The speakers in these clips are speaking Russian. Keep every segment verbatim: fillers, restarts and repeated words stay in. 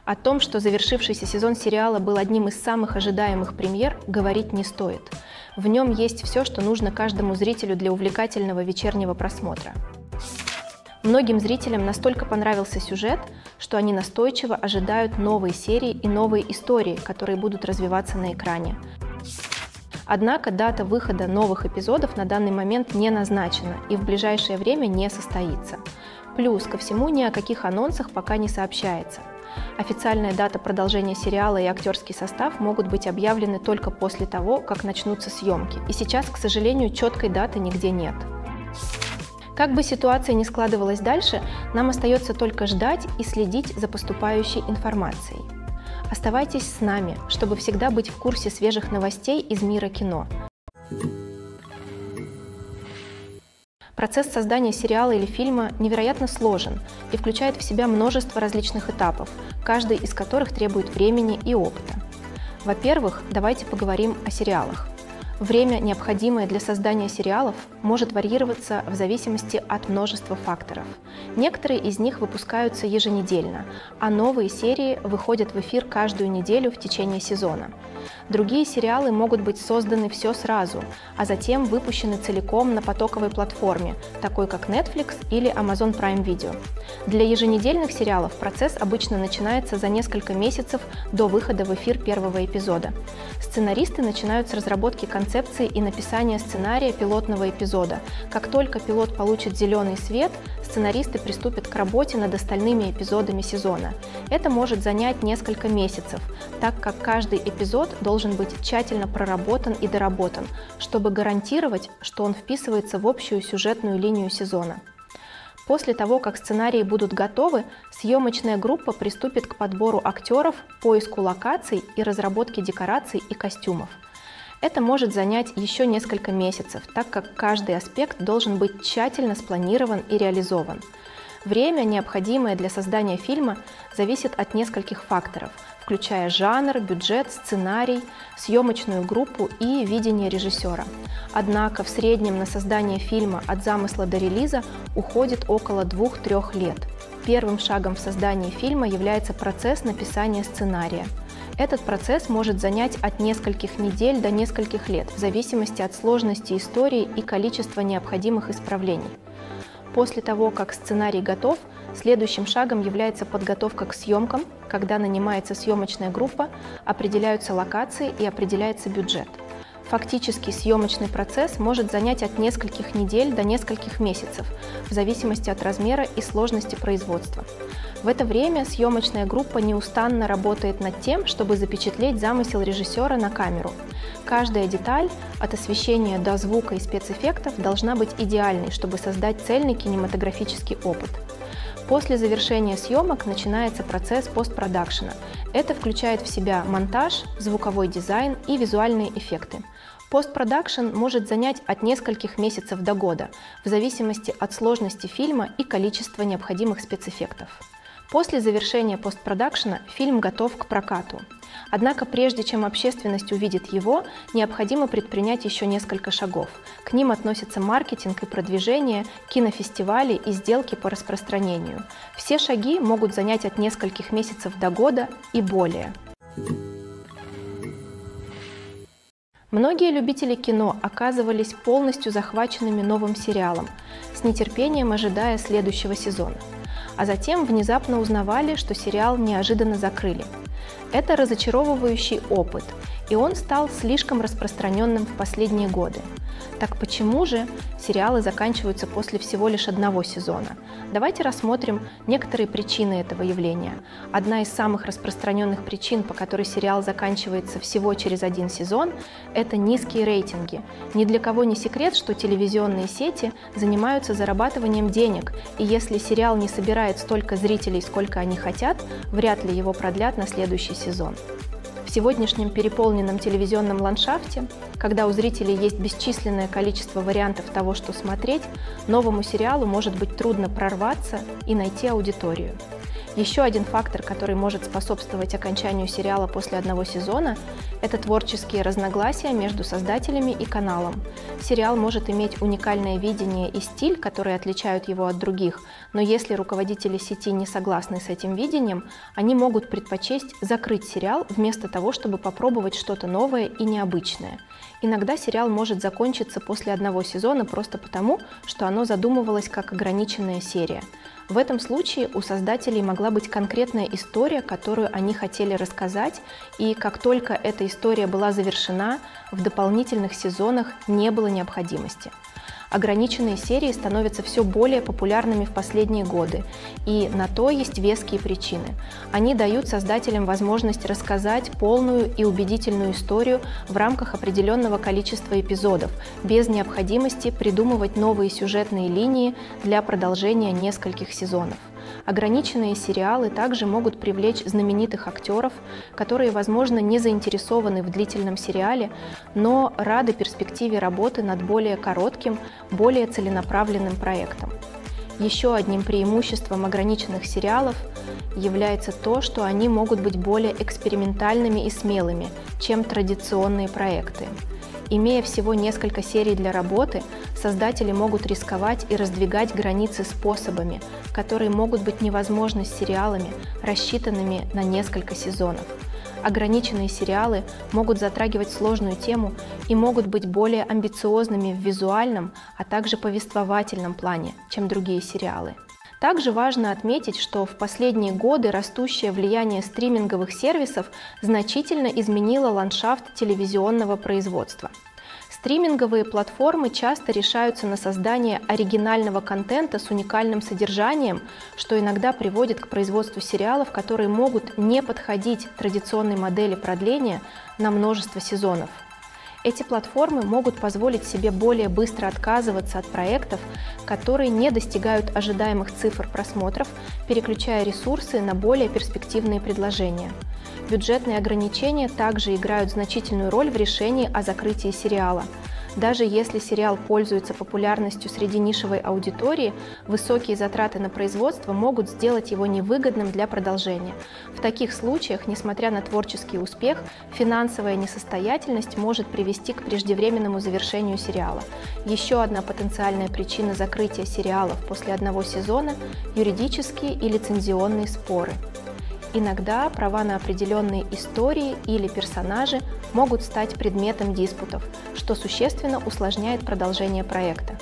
О том, что завершившийся сезон сериала был одним из самых ожидаемых премьер, говорить не стоит. В нем есть все, что нужно каждому зрителю для увлекательного вечернего просмотра. Многим зрителям настолько понравился сюжет, что они настойчиво ожидают новые серии и новые истории, которые будут развиваться на экране. Однако дата выхода новых эпизодов на данный момент не назначена и в ближайшее время не состоится. Плюс ко всему ни о каких анонсах пока не сообщается. Официальная дата продолжения сериала и актерский состав могут быть объявлены только после того, как начнутся съемки. И сейчас, к сожалению, четкой даты нигде нет. Как бы ситуация ни складывалась дальше, нам остается только ждать и следить за поступающей информацией. Оставайтесь с нами, чтобы всегда быть в курсе свежих новостей из мира кино. Процесс создания сериала или фильма невероятно сложен и включает в себя множество различных этапов, каждый из которых требует времени и опыта. Во-первых, давайте поговорим о сериалах. Время, необходимое для создания сериалов, может варьироваться в зависимости от множества факторов. Некоторые из них выпускаются еженедельно, а новые серии выходят в эфир каждую неделю в течение сезона. Другие сериалы могут быть созданы все сразу, а затем выпущены целиком на потоковой платформе, такой как Netflix или Amazon Prime Video. Для еженедельных сериалов процесс обычно начинается за несколько месяцев до выхода в эфир первого эпизода. Сценаристы начинают с разработки концепции и написания сценария пилотного эпизода. Как только пилот получит зеленый свет, сценаристы приступят к работе над остальными эпизодами сезона. Это может занять несколько месяцев, так как каждый эпизод должен быть тщательно проработан и доработан, чтобы гарантировать, что он вписывается в общую сюжетную линию сезона. После того, как сценарии будут готовы, съемочная группа приступит к подбору актеров, поиску локаций и разработке декораций и костюмов. Это может занять еще несколько месяцев, так как каждый аспект должен быть тщательно спланирован и реализован. Время, необходимое для создания фильма, зависит от нескольких факторов, включая жанр, бюджет, сценарий, съемочную группу и видение режиссера. Однако в среднем на создание фильма от замысла до релиза уходит около двух-трех лет. Первым шагом в создании фильма является процесс написания сценария. Этот процесс может занять от нескольких недель до нескольких лет, в зависимости от сложности истории и количества необходимых исправлений. После того, как сценарий готов, следующим шагом является подготовка к съемкам, когда нанимается съемочная группа, определяются локации и определяется бюджет. Фактически съемочный процесс может занять от нескольких недель до нескольких месяцев, в зависимости от размера и сложности производства. В это время съемочная группа неустанно работает над тем, чтобы запечатлеть замысел режиссера на камеру. Каждая деталь, от освещения до звука и спецэффектов, должна быть идеальной, чтобы создать цельный кинематографический опыт. После завершения съемок начинается процесс постпродакшена. Это включает в себя монтаж, звуковой дизайн и визуальные эффекты. Постпродакшн может занять от нескольких месяцев до года, в зависимости от сложности фильма и количества необходимых спецэффектов. После завершения постпродакшена фильм готов к прокату. Однако прежде чем общественность увидит его, необходимо предпринять еще несколько шагов. К ним относятся маркетинг и продвижение, кинофестивали и сделки по распространению. Все шаги могут занять от нескольких месяцев до года и более. Многие любители кино оказывались полностью захваченными новым сериалом, с нетерпением ожидая следующего сезона. А затем внезапно узнавали, что сериал неожиданно закрыли. Это разочаровывающий опыт, и он стал слишком распространенным в последние годы. Так почему же сериалы заканчиваются после всего лишь одного сезона? Давайте рассмотрим некоторые причины этого явления. Одна из самых распространенных причин, по которой сериал заканчивается всего через один сезон, это низкие рейтинги. Ни для кого не секрет, что телевизионные сети занимаются зарабатыванием денег, и если сериал не собирает столько зрителей, сколько они хотят, вряд ли его продлят на следующий сезон. В сегодняшнем переполненном телевизионном ландшафте, когда у зрителей есть бесчисленное количество вариантов того, что смотреть, новому сериалу может быть трудно прорваться и найти аудиторию. Еще один фактор, который может способствовать окончанию сериала после одного сезона, это творческие разногласия между создателями и каналом. Сериал может иметь уникальное видение и стиль, которые отличают его от других, но если руководители сети не согласны с этим видением, они могут предпочесть закрыть сериал вместо того, чтобы попробовать что-то новое и необычное. Иногда сериал может закончиться после одного сезона просто потому, что оно задумывалось как ограниченная серия. В этом случае у создателей могла быть конкретная история, которую они хотели рассказать, и как только эта история была завершена, в дополнительных сезонах не было необходимости. Ограниченные серии становятся все более популярными в последние годы, и на то есть веские причины. Они дают создателям возможность рассказать полную и убедительную историю в рамках определенного количества эпизодов, без необходимости придумывать новые сюжетные линии для продолжения нескольких сезонов. Ограниченные сериалы также могут привлечь знаменитых актеров, которые, возможно, не заинтересованы в длительном сериале, но рады перспективе работы над более коротким, более целенаправленным проектом. Еще одним преимуществом ограниченных сериалов является то, что они могут быть более экспериментальными и смелыми, чем традиционные проекты. Имея всего несколько серий для работы, создатели могут рисковать и раздвигать границы способами, которые могут быть невозможны с сериалами, рассчитанными на несколько сезонов. Ограниченные сериалы могут затрагивать сложную тему и могут быть более амбициозными в визуальном, а также повествовательном плане, чем другие сериалы. Также важно отметить, что в последние годы растущее влияние стриминговых сервисов значительно изменило ландшафт телевизионного производства. Стриминговые платформы часто решаются на создание оригинального контента с уникальным содержанием, что иногда приводит к производству сериалов, которые могут не подходить традиционной модели продления на множество сезонов. Эти платформы могут позволить себе более быстро отказываться от проектов, которые не достигают ожидаемых цифр просмотров, переключая ресурсы на более перспективные предложения. Бюджетные ограничения также играют значительную роль в решении о закрытии сериала. Даже если сериал пользуется популярностью среди нишевой аудитории, высокие затраты на производство могут сделать его невыгодным для продолжения. В таких случаях, несмотря на творческий успех, финансовая несостоятельность может привести к преждевременному завершению сериала. Еще одна потенциальная причина закрытия сериалов после одного сезона – юридические и лицензионные споры. Иногда права на определенные истории или персонажи могут стать предметом диспутов, что существенно усложняет продолжение проекта.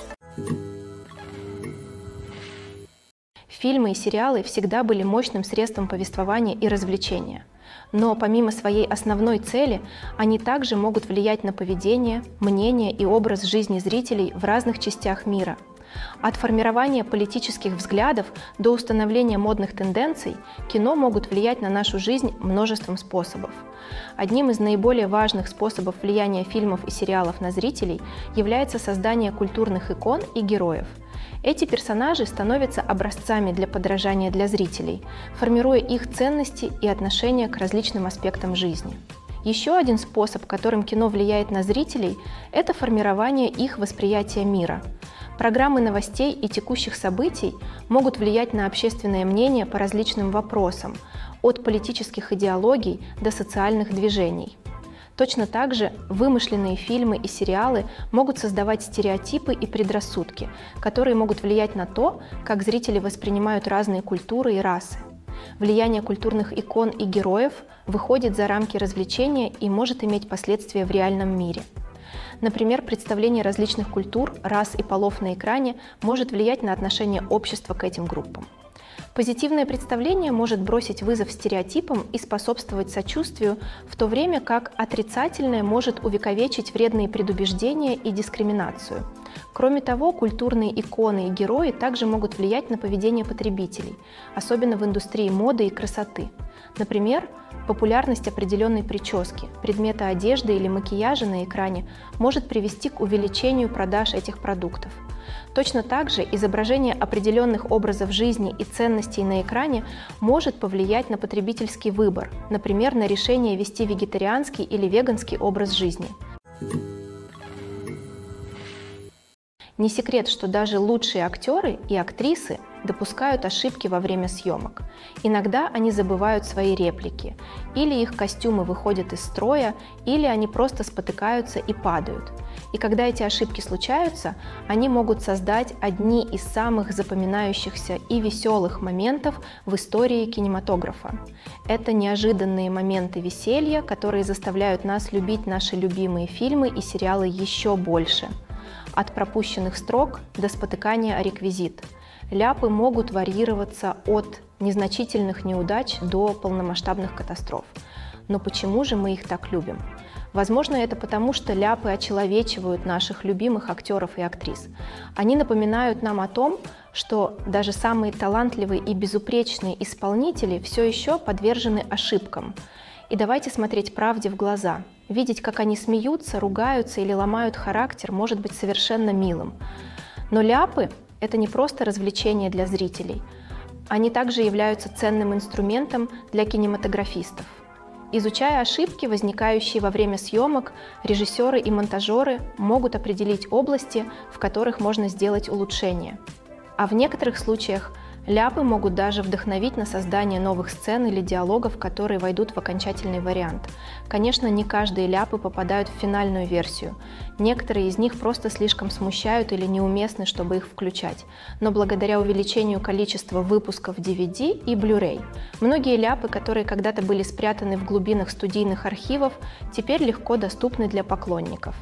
Фильмы и сериалы всегда были мощным средством повествования и развлечения. Но помимо своей основной цели, они также могут влиять на поведение, мнение и образ жизни зрителей в разных частях мира. От формирования политических взглядов до установления модных тенденций кино могут влиять на нашу жизнь множеством способов. Одним из наиболее важных способов влияния фильмов и сериалов на зрителей является создание культурных икон и героев. Эти персонажи становятся образцами для подражания для зрителей, формируя их ценности и отношения к различным аспектам жизни. Еще один способ, которым кино влияет на зрителей, это формирование их восприятия мира. Программы новостей и текущих событий могут влиять на общественное мнение по различным вопросам, от политических идеологий до социальных движений. Точно так же вымышленные фильмы и сериалы могут создавать стереотипы и предрассудки, которые могут влиять на то, как зрители воспринимают разные культуры и расы. Влияние культурных икон и героев выходит за рамки развлечения и может иметь последствия в реальном мире. Например, представление различных культур, рас и полов на экране может влиять на отношение общества к этим группам. Позитивное представление может бросить вызов стереотипам и способствовать сочувствию, в то время как отрицательное может увековечить вредные предубеждения и дискриминацию. Кроме того, культурные иконы и герои также могут влиять на поведение потребителей, особенно в индустрии моды и красоты. Например, популярность определенной прически, предмета одежды или макияжа на экране может привести к увеличению продаж этих продуктов. Точно так же изображение определенных образов жизни и ценностей на экране может повлиять на потребительский выбор, например, на решение вести вегетарианский или веганский образ жизни. Не секрет, что даже лучшие актеры и актрисы допускают ошибки во время съемок. Иногда они забывают свои реплики, или их костюмы выходят из строя, или они просто спотыкаются и падают. И когда эти ошибки случаются, они могут создать одни из самых запоминающихся и веселых моментов в истории кинематографа. Это неожиданные моменты веселья, которые заставляют нас любить наши любимые фильмы и сериалы еще больше. От пропущенных строк до спотыкания о реквизит. Ляпы могут варьироваться от незначительных неудач до полномасштабных катастроф. Но почему же мы их так любим? Возможно, это потому, что ляпы очеловечивают наших любимых актеров и актрис. Они напоминают нам о том, что даже самые талантливые и безупречные исполнители все еще подвержены ошибкам. И давайте смотреть правде в глаза. Видеть, как они смеются, ругаются или ломают характер, может быть совершенно милым. Но ляпы – это не просто развлечение для зрителей. Они также являются ценным инструментом для кинематографистов. Изучая ошибки, возникающие во время съемок, режиссеры и монтажеры могут определить области, в которых можно сделать улучшения. А в некоторых случаях ляпы могут даже вдохновить на создание новых сцен или диалогов, которые войдут в окончательный вариант. Конечно, не каждые ляпы попадают в финальную версию. Некоторые из них просто слишком смущают или неуместны, чтобы их включать. Но благодаря увеличению количества выпусков ди ви ди и Blu-ray, многие ляпы, которые когда-то были спрятаны в глубинах студийных архивов, теперь легко доступны для поклонников.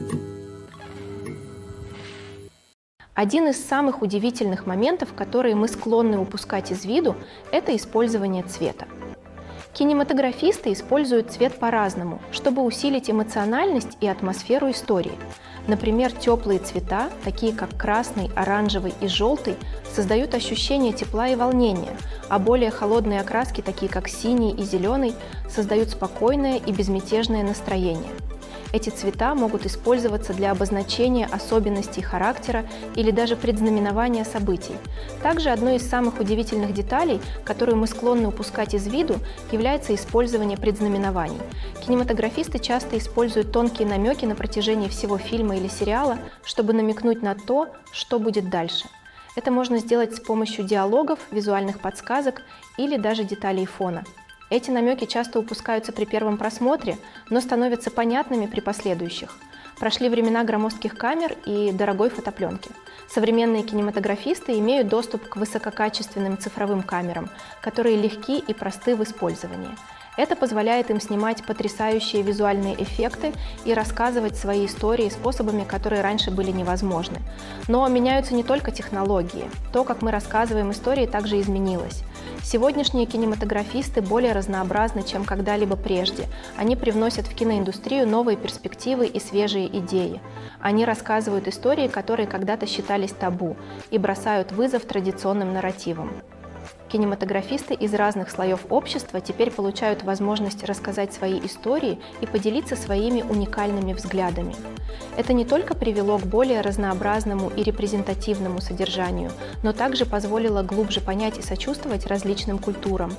Один из самых удивительных моментов, которые мы склонны упускать из виду, это использование цвета. Кинематографисты используют цвет по-разному, чтобы усилить эмоциональность и атмосферу истории. Например, теплые цвета, такие как красный, оранжевый и желтый, создают ощущение тепла и волнения, а более холодные окраски, такие как синий и зеленый, создают спокойное и безмятежное настроение. Эти цвета могут использоваться для обозначения особенностей характера или даже предзнаменования событий. Также одной из самых удивительных деталей, которую мы склонны упускать из виду, является использование предзнаменований. Кинематографисты часто используют тонкие намеки на протяжении всего фильма или сериала, чтобы намекнуть на то, что будет дальше. Это можно сделать с помощью диалогов, визуальных подсказок или даже деталей фона. Эти намеки часто упускаются при первом просмотре, но становятся понятными при последующих. Прошли времена громоздких камер и дорогой фотопленки. Современные кинематографисты имеют доступ к высококачественным цифровым камерам, которые легки и просты в использовании. Это позволяет им снимать потрясающие визуальные эффекты и рассказывать свои истории способами, которые раньше были невозможны. Но меняются не только технологии. То, как мы рассказываем истории, также изменилось. Сегодняшние кинематографисты более разнообразны, чем когда-либо прежде. Они привносят в киноиндустрию новые перспективы и свежие идеи. Они рассказывают истории, которые когда-то считались табу, и бросают вызов традиционным нарративам. Кинематографисты из разных слоев общества теперь получают возможность рассказать свои истории и поделиться своими уникальными взглядами. Это не только привело к более разнообразному и репрезентативному содержанию, но также позволило глубже понять и сочувствовать различным культурам.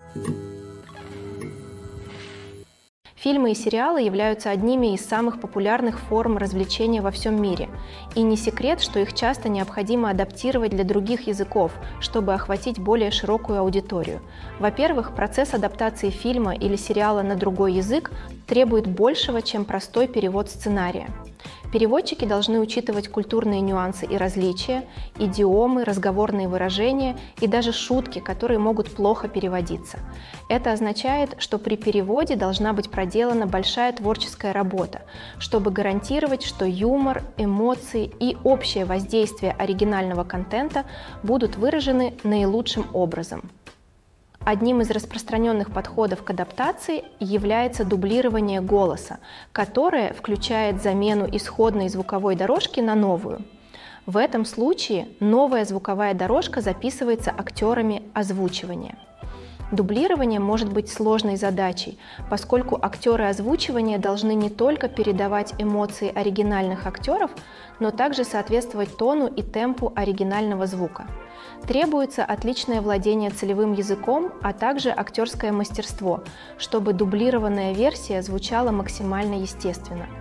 Фильмы и сериалы являются одними из самых популярных форм развлечения во всем мире. И не секрет, что их часто необходимо адаптировать для других языков, чтобы охватить более широкую аудиторию. Во-первых, процесс адаптации фильма или сериала на другой язык требует большего, чем простой перевод сценария. Переводчики должны учитывать культурные нюансы и различия, идиомы, разговорные выражения и даже шутки, которые могут плохо переводиться. Это означает, что при переводе должна быть проделана большая творческая работа, чтобы гарантировать, что юмор, эмоции и общее воздействие оригинального контента будут выражены наилучшим образом. Одним из распространенных подходов к адаптации является дублирование голоса, которое включает замену исходной звуковой дорожки на новую. В этом случае новая звуковая дорожка записывается актерами озвучивания. Дублирование может быть сложной задачей, поскольку актеры озвучивания должны не только передавать эмоции оригинальных актеров, но также соответствовать тону и темпу оригинального звука. Требуется отличное владение целевым языком, а также актерское мастерство, чтобы дублированная версия звучала максимально естественно.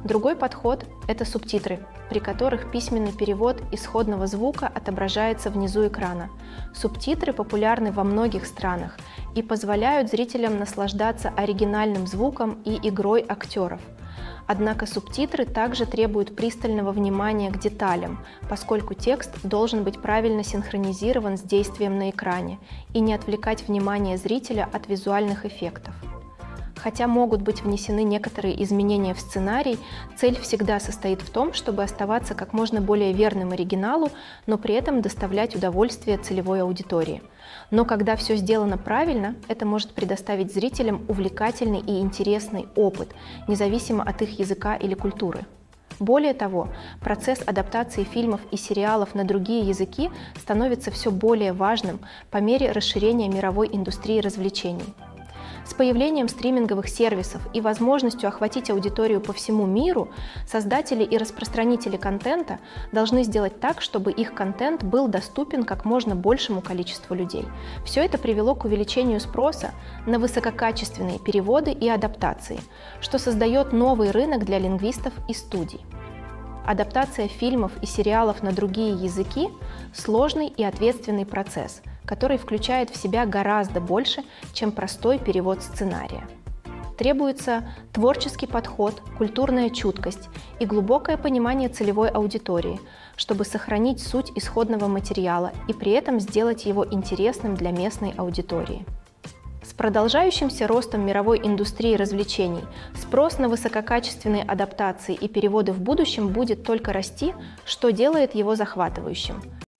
Другой подход – это субтитры, при которых письменный перевод исходного звука отображается внизу экрана. Субтитры популярны во многих странах и позволяют зрителям наслаждаться оригинальным звуком и игрой актеров. Однако субтитры также требуют пристального внимания к деталям, поскольку текст должен быть правильно синхронизирован с действием на экране и не отвлекать внимание зрителя от визуальных эффектов. Хотя могут быть внесены некоторые изменения в сценарий, цель всегда состоит в том, чтобы оставаться как можно более верным оригиналу, но при этом доставлять удовольствие целевой аудитории. Но когда все сделано правильно, это может предоставить зрителям увлекательный и интересный опыт, независимо от их языка или культуры. Более того, процесс адаптации фильмов и сериалов на другие языки становится все более важным по мере расширения мировой индустрии развлечений. С появлением стриминговых сервисов и возможностью охватить аудиторию по всему миру, создатели и распространители контента должны сделать так, чтобы их контент был доступен как можно большему количеству людей. Все это привело к увеличению спроса на высококачественные переводы и адаптации, что создает новый рынок для лингвистов и студий. Адаптация фильмов и сериалов на другие языки – сложный и ответственный процесс, который включает в себя гораздо больше, чем простой перевод сценария. Требуется творческий подход, культурная чуткость и глубокое понимание целевой аудитории, чтобы сохранить суть исходного материала и при этом сделать его интересным для местной аудитории. С продолжающимся ростом мировой индустрии развлечений спрос на высококачественные адаптации и переводы в будущем будет только расти, что делает его захватывающим.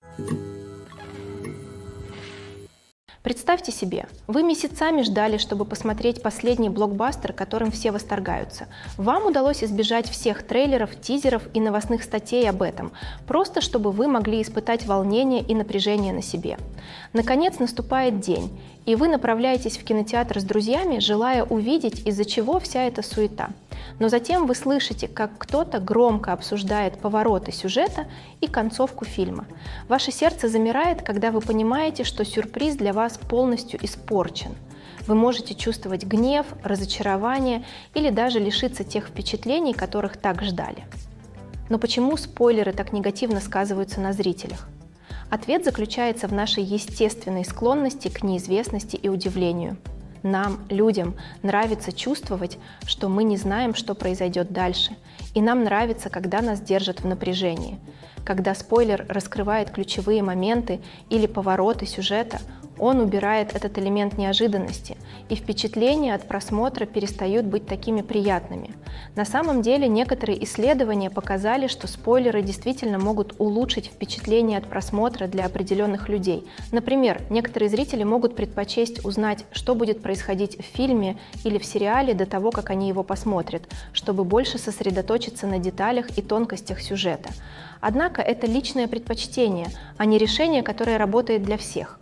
Представьте себе, вы месяцами ждали, чтобы посмотреть последний блокбастер, которым все восторгаются. Вам удалось избежать всех трейлеров, тизеров и новостных статей об этом, просто чтобы вы могли испытать волнение и напряжение на себе. Наконец наступает день, и вы направляетесь в кинотеатр с друзьями, желая увидеть, из-за чего вся эта суета. Но затем вы слышите, как кто-то громко обсуждает повороты сюжета и концовку фильма. Ваше сердце замирает, когда вы понимаете, что сюрприз для вас полностью испорчен. Вы можете чувствовать гнев, разочарование или даже лишиться тех впечатлений, которых так ждали. Но почему спойлеры так негативно сказываются на зрителях? Ответ заключается в нашей естественной склонности к неизвестности и удивлению. Нам, людям, нравится чувствовать, что мы не знаем, что произойдет дальше, и нам нравится, когда нас держат в напряжении. Когда спойлер раскрывает ключевые моменты или повороты сюжета, он убирает этот элемент неожиданности, и впечатления от просмотра перестают быть такими приятными. На самом деле, некоторые исследования показали, что спойлеры действительно могут улучшить впечатление от просмотра для определенных людей. Например, некоторые зрители могут предпочесть узнать, что будет происходить в фильме или в сериале до того, как они его посмотрят, чтобы больше сосредоточиться на деталях и тонкостях сюжета. Однако это личное предпочтение, а не решение, которое работает для всех.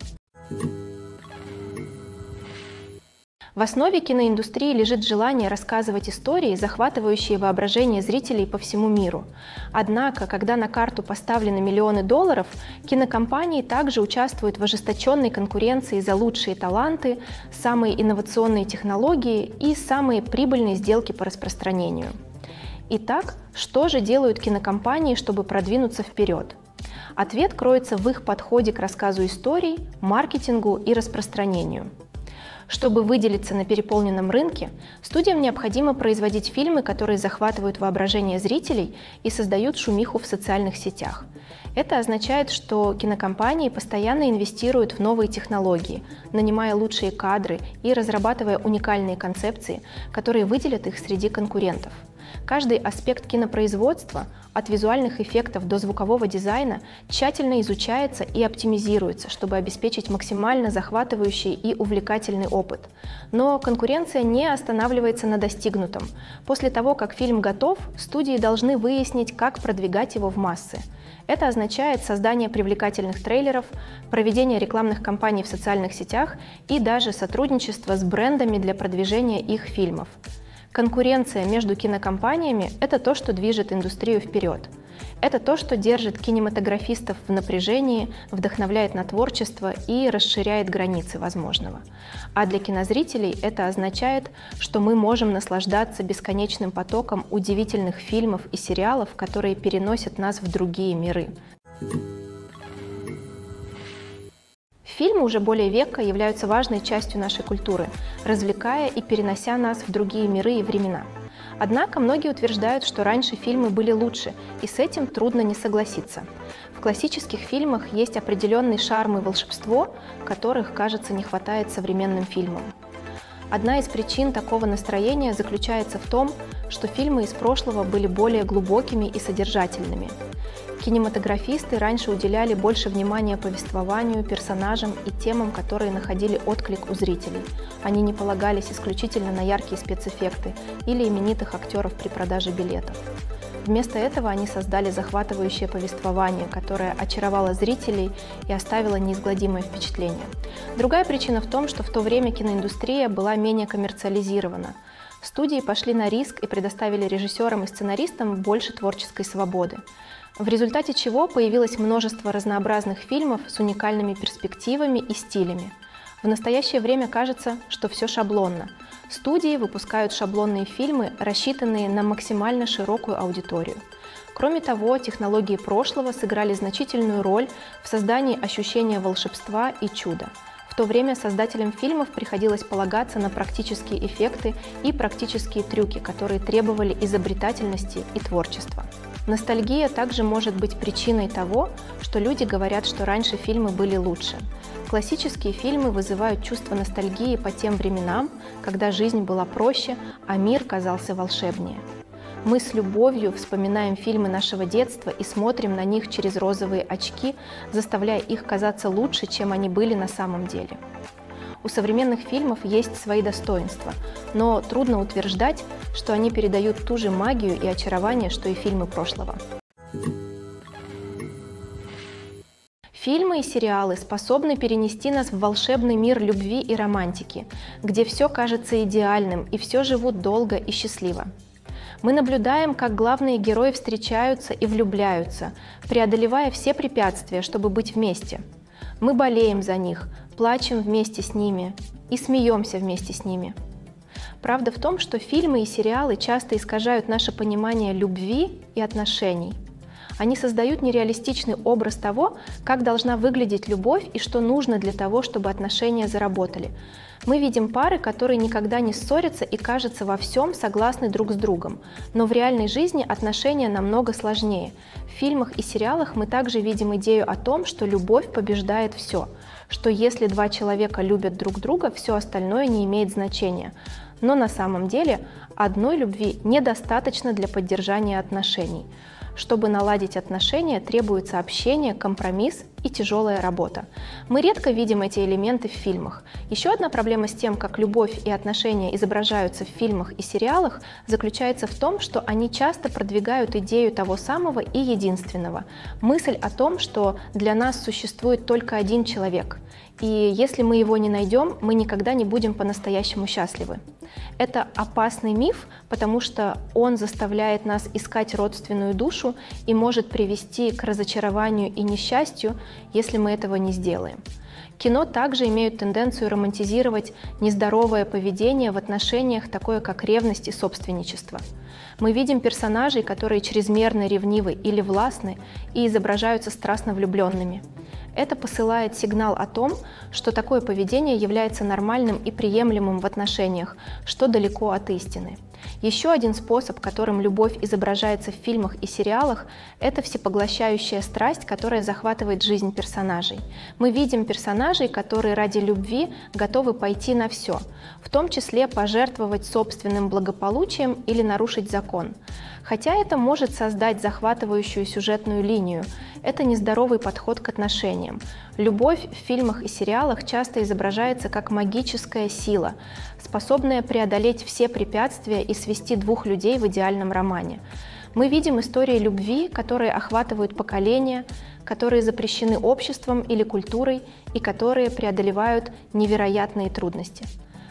В основе киноиндустрии лежит желание рассказывать истории, захватывающие воображение зрителей по всему миру. Однако, когда на карту поставлены миллионы долларов, кинокомпании также участвуют в ожесточенной конкуренции за лучшие таланты, самые инновационные технологии и самые прибыльные сделки по распространению. Итак, что же делают кинокомпании, чтобы продвинуться вперед? Ответ кроется в их подходе к рассказу историй, маркетингу и распространению. Чтобы выделиться на переполненном рынке, студиям необходимо производить фильмы, которые захватывают воображение зрителей и создают шумиху в социальных сетях. Это означает, что кинокомпании постоянно инвестируют в новые технологии, нанимая лучшие кадры и разрабатывая уникальные концепции, которые выделят их среди конкурентов. Каждый аспект кинопроизводства, от визуальных эффектов до звукового дизайна, тщательно изучается и оптимизируется, чтобы обеспечить максимально захватывающий и увлекательный опыт. Но конкуренция не останавливается на достигнутом. После того, как фильм готов, студии должны выяснить, как продвигать его в массы. Это означает создание привлекательных трейлеров, проведение рекламных кампаний в социальных сетях и даже сотрудничество с брендами для продвижения их фильмов. Конкуренция между кинокомпаниями – это то, что движет индустрию вперед. Это то, что держит кинематографистов в напряжении, вдохновляет на творчество и расширяет границы возможного. А для кинозрителей это означает, что мы можем наслаждаться бесконечным потоком удивительных фильмов и сериалов, которые переносят нас в другие миры. Фильмы уже более века являются важной частью нашей культуры, развлекая и перенося нас в другие миры и времена. Однако многие утверждают, что раньше фильмы были лучше, и с этим трудно не согласиться. В классических фильмах есть определенный шарм и волшебство, которых, кажется, не хватает современным фильмам. Одна из причин такого настроения заключается в том, что фильмы из прошлого были более глубокими и содержательными. Кинематографисты раньше уделяли больше внимания повествованию, персонажам и темам, которые находили отклик у зрителей. Они не полагались исключительно на яркие спецэффекты или именитых актеров при продаже билетов. Вместо этого они создали захватывающее повествование, которое очаровало зрителей и оставило неизгладимое впечатление. Другая причина в том, что в то время киноиндустрия была менее коммерциализирована. Студии пошли на риск и предоставили режиссерам и сценаристам больше творческой свободы, в результате чего появилось множество разнообразных фильмов с уникальными перспективами и стилями. В настоящее время кажется, что все шаблонно. Студии выпускают шаблонные фильмы, рассчитанные на максимально широкую аудиторию. Кроме того, технологии прошлого сыграли значительную роль в создании ощущения волшебства и чуда. В то время создателям фильмов приходилось полагаться на практические эффекты и практические трюки, которые требовали изобретательности и творчества. Ностальгия также может быть причиной того, что люди говорят, что раньше фильмы были лучше. Классические фильмы вызывают чувство ностальгии по тем временам, когда жизнь была проще, а мир казался волшебнее. Мы с любовью вспоминаем фильмы нашего детства и смотрим на них через розовые очки, заставляя их казаться лучше, чем они были на самом деле. У современных фильмов есть свои достоинства, но трудно утверждать, что они передают ту же магию и очарование, что и фильмы прошлого. Фильмы и сериалы способны перенести нас в волшебный мир любви и романтики, где все кажется идеальным и все живут долго и счастливо. Мы наблюдаем, как главные герои встречаются и влюбляются, преодолевая все препятствия, чтобы быть вместе. Мы болеем за них, плачем вместе с ними и смеемся вместе с ними. Правда в том, что фильмы и сериалы часто искажают наше понимание любви и отношений. Они создают нереалистичный образ того, как должна выглядеть любовь и что нужно для того, чтобы отношения заработали. Мы видим пары, которые никогда не ссорятся и, кажется, во всем согласны друг с другом. Но в реальной жизни отношения намного сложнее. В фильмах и сериалах мы также видим идею о том, что любовь побеждает все, что если два человека любят друг друга, все остальное не имеет значения. Но на самом деле одной любви недостаточно для поддержания отношений. Чтобы наладить отношения, требуется общение, компромисс и тяжелая работа. Мы редко видим эти элементы в фильмах. Еще одна проблема с тем, как любовь и отношения изображаются в фильмах и сериалах, заключается в том, что они часто продвигают идею того самого и единственного. Мысль о том, что для нас существует только один человек, и если мы его не найдем, мы никогда не будем по-настоящему счастливы. Это опасный миф, потому что он заставляет нас искать родственную душу и может привести к разочарованию и несчастью, если мы этого не сделаем. Кино также имеют тенденцию романтизировать нездоровое поведение в отношениях, такое как ревность и собственничество. Мы видим персонажей, которые чрезмерно ревнивы или властны и изображаются страстно влюбленными. Это посылает сигнал о том, что такое поведение является нормальным и приемлемым в отношениях, что далеко от истины. Еще один способ, которым любовь изображается в фильмах и сериалах, это всепоглощающая страсть, которая захватывает жизнь персонажей. Мы видим персонажей, которые ради любви готовы пойти на все, в том числе пожертвовать собственным благополучием или нарушить закон. Хотя это может создать захватывающую сюжетную линию, это нездоровый подход к отношениям. Любовь в фильмах и сериалах часто изображается как магическая сила, способная преодолеть все препятствия и свести двух людей в идеальном романе. Мы видим истории любви, которые охватывают поколения, которые запрещены обществом или культурой и которые преодолевают невероятные трудности.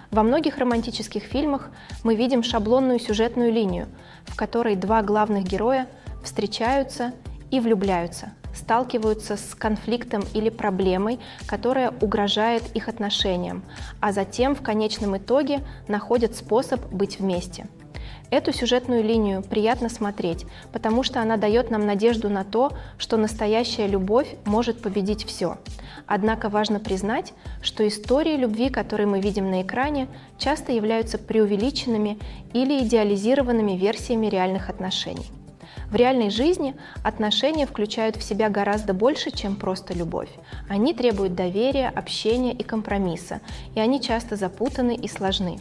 Во многих романтических фильмах мы видим шаблонную сюжетную линию, в которой два главных героя встречаются и влюбляются, сталкиваются с конфликтом или проблемой, которая угрожает их отношениям, а затем в конечном итоге находят способ быть вместе. Эту сюжетную линию приятно смотреть, потому что она дает нам надежду на то, что настоящая любовь может победить все. Однако важно признать, что истории любви, которые мы видим на экране, часто являются преувеличенными или идеализированными версиями реальных отношений. В реальной жизни отношения включают в себя гораздо больше, чем просто любовь. Они требуют доверия, общения и компромисса, и они часто запутаны и сложны.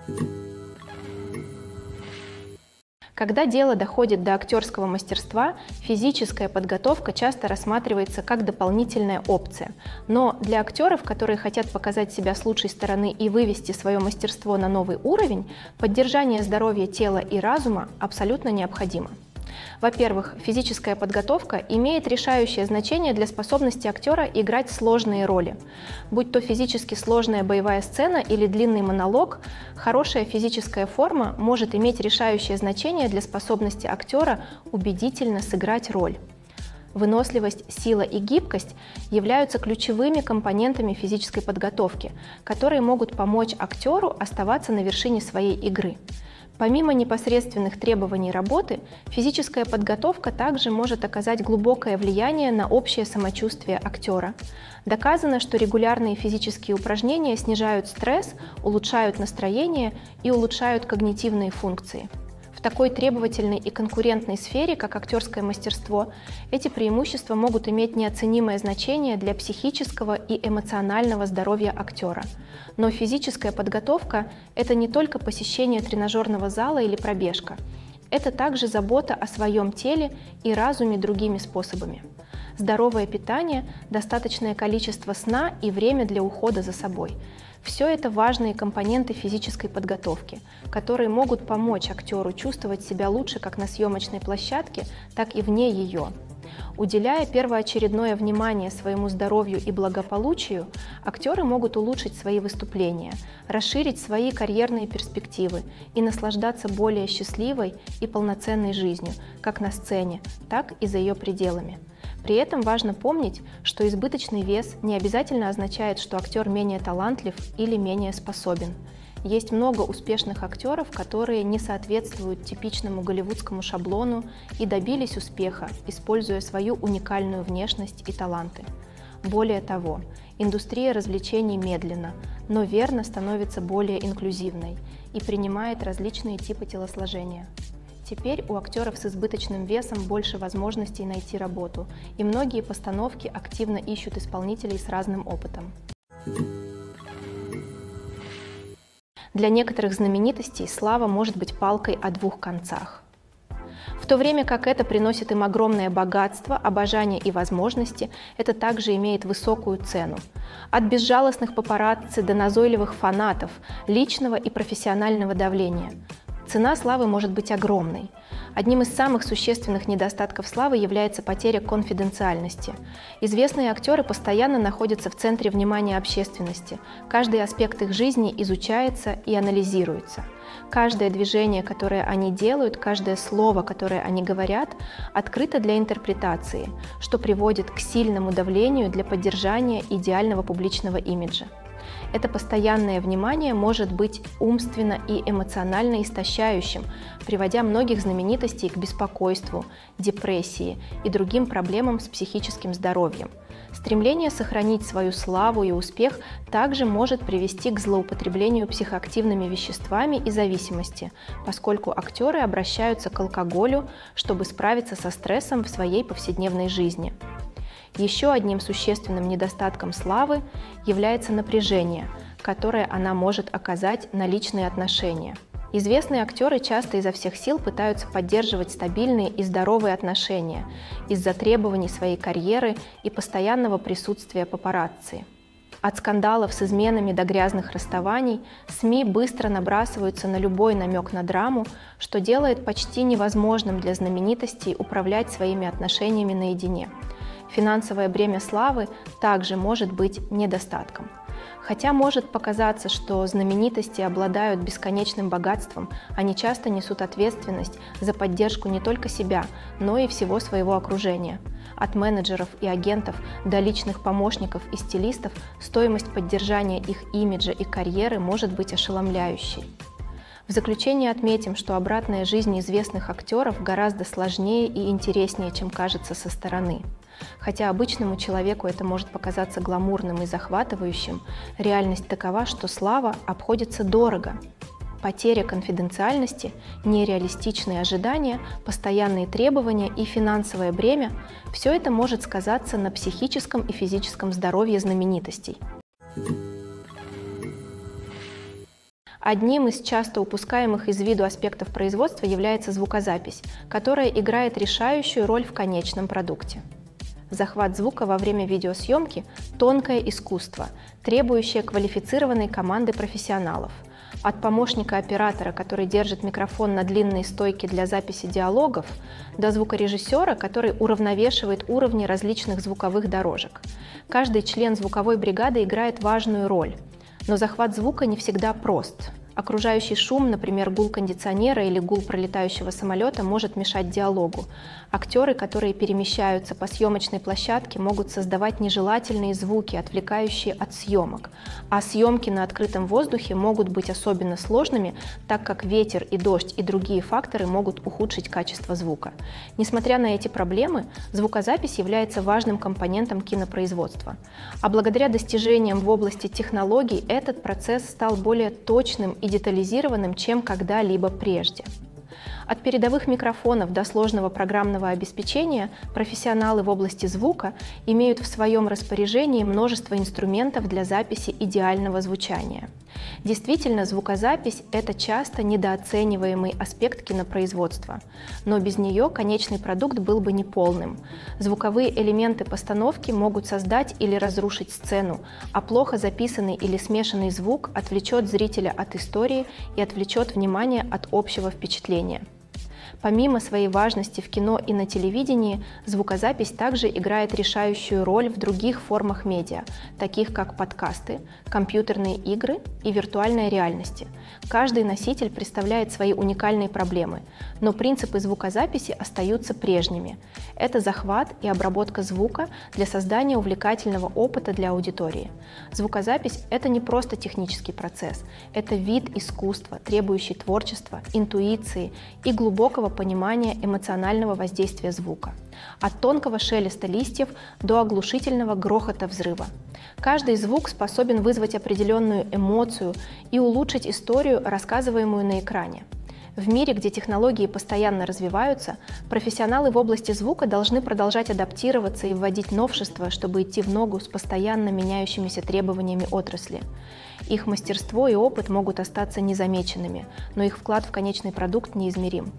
Когда дело доходит до актерского мастерства, физическая подготовка часто рассматривается как дополнительная опция. Но для актеров, которые хотят показать себя с лучшей стороны и вывести свое мастерство на новый уровень, поддержание здоровья тела и разума абсолютно необходимо. Во-первых, физическая подготовка имеет решающее значение для способности актера играть сложные роли. Будь то физически сложная боевая сцена или длинный монолог, хорошая физическая форма может иметь решающее значение для способности актера убедительно сыграть роль. Выносливость, сила и гибкость являются ключевыми компонентами физической подготовки, которые могут помочь актеру оставаться на вершине своей игры. Помимо непосредственных требований работы, физическая подготовка также может оказать глубокое влияние на общее самочувствие актера. Доказано, что регулярные физические упражнения снижают стресс, улучшают настроение и улучшают когнитивные функции. В такой требовательной и конкурентной сфере, как актерское мастерство, эти преимущества могут иметь неоценимое значение для психического и эмоционального здоровья актера. Но физическая подготовка – это не только посещение тренажерного зала или пробежка. Это также забота о своем теле и разуме другими способами. Здоровое питание, достаточное количество сна и время для ухода за собой – все это важные компоненты физической подготовки, которые могут помочь актеру чувствовать себя лучше как на съемочной площадке, так и вне ее. Уделяя первоочередное внимание своему здоровью и благополучию, актеры могут улучшить свои выступления, расширить свои карьерные перспективы и наслаждаться более счастливой и полноценной жизнью, как на сцене, так и за ее пределами. При этом важно помнить, что избыточный вес не обязательно означает, что актер менее талантлив или менее способен. Есть много успешных актеров, которые не соответствуют типичному голливудскому шаблону и добились успеха, используя свою уникальную внешность и таланты. Более того, индустрия развлечений медленно, но верно становится более инклюзивной и принимает различные типы телосложения. Теперь у актеров с избыточным весом больше возможностей найти работу, и многие постановки активно ищут исполнителей с разным опытом. Для некоторых знаменитостей слава может быть палкой о двух концах. В то время как это приносит им огромное богатство, обожание и возможности, это также имеет высокую цену. От безжалостных папарацци до назойливых фанатов, личного и профессионального давления. Цена славы может быть огромной. Одним из самых существенных недостатков славы является потеря конфиденциальности. Известные актеры постоянно находятся в центре внимания общественности. Каждый аспект их жизни изучается и анализируется. Каждое движение, которое они делают, каждое слово, которое они говорят, открыто для интерпретации, что приводит к сильному давлению для поддержания идеального публичного имиджа. Это постоянное внимание может быть умственно и эмоционально истощающим, приводя многих знаменитостей к беспокойству, депрессии и другим проблемам с психическим здоровьем. Стремление сохранить свою славу и успех также может привести к злоупотреблению психоактивными веществами и зависимости, поскольку актеры обращаются к алкоголю, чтобы справиться со стрессом в своей повседневной жизни. Еще одним существенным недостатком славы является напряжение, которое она может оказать на личные отношения. Известные актеры часто изо всех сил пытаются поддерживать стабильные и здоровые отношения из-за требований своей карьеры и постоянного присутствия папарацци. От скандалов с изменами до грязных расставаний СМИ быстро набрасываются на любой намек на драму, что делает почти невозможным для знаменитостей управлять своими отношениями наедине. Финансовое бремя славы также может быть недостатком. Хотя может показаться, что знаменитости обладают бесконечным богатством, они часто несут ответственность за поддержку не только себя, но и всего своего окружения. От менеджеров и агентов до личных помощников и стилистов стоимость поддержания их имиджа и карьеры может быть ошеломляющей. В заключение отметим, что обратная жизнь известных актеров гораздо сложнее и интереснее, чем кажется со стороны. Хотя обычному человеку это может показаться гламурным и захватывающим, реальность такова, что слава обходится дорого. Потеря конфиденциальности, нереалистичные ожидания, постоянные требования и финансовое бремя – все это может сказаться на психическом и физическом здоровье знаменитостей. Одним из часто упускаемых из виду аспектов производства является звукозапись, которая играет решающую роль в конечном продукте. Захват звука во время видеосъемки – тонкое искусство, требующее квалифицированной команды профессионалов. От помощника оператора, который держит микрофон на длинной стойке для записи диалогов, до звукорежиссера, который уравновешивает уровни различных звуковых дорожек. Каждый член звуковой бригады играет важную роль. Но захват звука не всегда прост. Окружающий шум, например, гул кондиционера или гул пролетающего самолета, может мешать диалогу. Актеры, которые перемещаются по съемочной площадке, могут создавать нежелательные звуки, отвлекающие от съемок. А съемки на открытом воздухе могут быть особенно сложными, так как ветер и дождь и другие факторы могут ухудшить качество звука. Несмотря на эти проблемы, звукозапись является важным компонентом кинопроизводства. А благодаря достижениям в области технологий этот процесс стал более точным и детализированным, чем когда-либо прежде. От передовых микрофонов до сложного программного обеспечения профессионалы в области звука имеют в своем распоряжении множество инструментов для записи идеального звучания. Действительно, звукозапись – это часто недооцениваемый аспект кинопроизводства, но без нее конечный продукт был бы неполным. Звуковые элементы постановки могут создать или разрушить сцену, а плохо записанный или смешанный звук отвлечет зрителя от истории и отвлечет внимание от общего впечатления. Помимо своей важности в кино и на телевидении, звукозапись также играет решающую роль в других формах медиа, таких как подкасты, компьютерные игры и виртуальная реальность. Каждый носитель представляет свои уникальные проблемы, но принципы звукозаписи остаются прежними. Это захват и обработка звука для создания увлекательного опыта для аудитории. Звукозапись – это не просто технический процесс, это вид искусства, требующий творчества, интуиции и глубокого понимания эмоционального воздействия звука. От тонкого шелеста листьев до оглушительного грохота взрыва. Каждый звук способен вызвать определенную эмоцию и улучшить историю, рассказываемую на экране. В мире, где технологии постоянно развиваются, профессионалы в области звука должны продолжать адаптироваться и вводить новшества, чтобы идти в ногу с постоянно меняющимися требованиями отрасли. Их мастерство и опыт могут остаться незамеченными, но их вклад в конечный продукт неизмерим.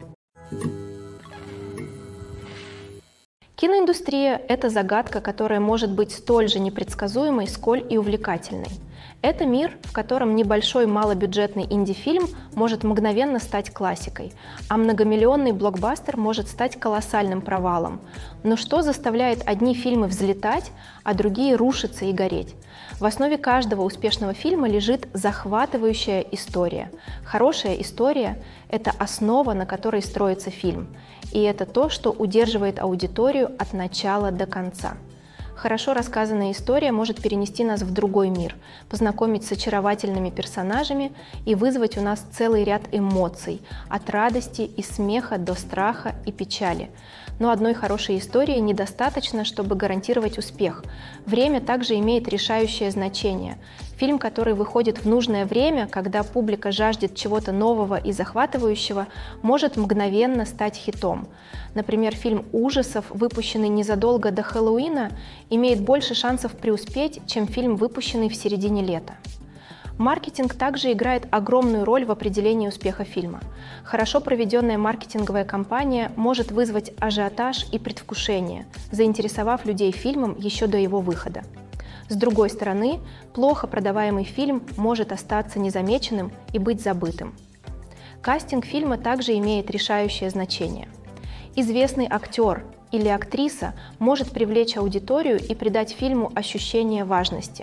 Киноиндустрия – это загадка, которая может быть столь же непредсказуемой, сколь и увлекательной. Это мир, в котором небольшой малобюджетный инди-фильм может мгновенно стать классикой, а многомиллионный блокбастер может стать колоссальным провалом. Но что заставляет одни фильмы взлетать, а другие рушиться и гореть? В основе каждого успешного фильма лежит захватывающая история. Хорошая история – это основа, на которой строится фильм. И это то, что удерживает аудиторию от начала до конца. Хорошо рассказанная история может перенести нас в другой мир, познакомить с очаровательными персонажами и вызвать у нас целый ряд эмоций, от радости и смеха до страха и печали. Но одной хорошей истории недостаточно, чтобы гарантировать успех. Время также имеет решающее значение. Фильм, который выходит в нужное время, когда публика жаждет чего-то нового и захватывающего, может мгновенно стать хитом. Например, фильм ужасов, выпущенный незадолго до Хэллоуина, имеет больше шансов преуспеть, чем фильм, выпущенный в середине лета. Маркетинг также играет огромную роль в определении успеха фильма. Хорошо проведенная маркетинговая кампания может вызвать ажиотаж и предвкушение, заинтересовав людей фильмом еще до его выхода. С другой стороны, плохо продаваемый фильм может остаться незамеченным и быть забытым. Кастинг фильма также имеет решающее значение. Известный актер или актриса может привлечь аудиторию и придать фильму ощущение важности.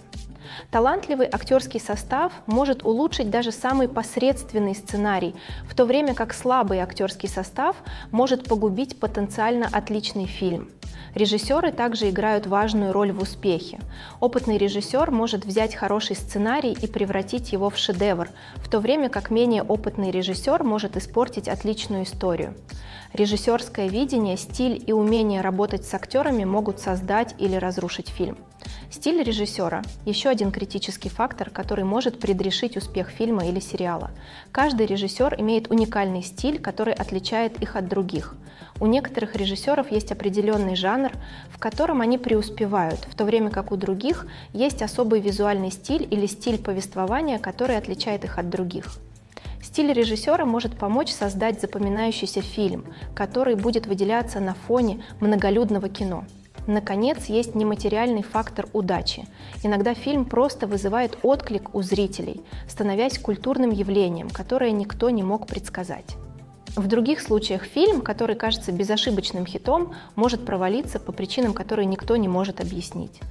Талантливый актерский состав может улучшить даже самый посредственный сценарий, в то время как слабый актерский состав может погубить потенциально отличный фильм. Режиссеры также играют важную роль в успехе. Опытный режиссер может взять хороший сценарий и превратить его в шедевр, в то время как менее опытный режиссер может испортить отличную историю. Режиссерское видение, стиль и умение работать с актерами могут создать или разрушить фильм. Стиль режиссера – еще один критический фактор, который может предрешить успех фильма или сериала. Каждый режиссер имеет уникальный стиль, который отличает их от других. У некоторых режиссеров есть определенный жанр, в котором они преуспевают, в то время как у других есть особый визуальный стиль или стиль повествования, который отличает их от других. Стиль режиссера может помочь создать запоминающийся фильм, который будет выделяться на фоне многолюдного кино. Наконец, есть нематериальный фактор удачи. Иногда фильм просто вызывает отклик у зрителей, становясь культурным явлением, которое никто не мог предсказать. В других случаях фильм, который кажется безошибочным хитом, может провалиться по причинам, которые никто не может объяснить.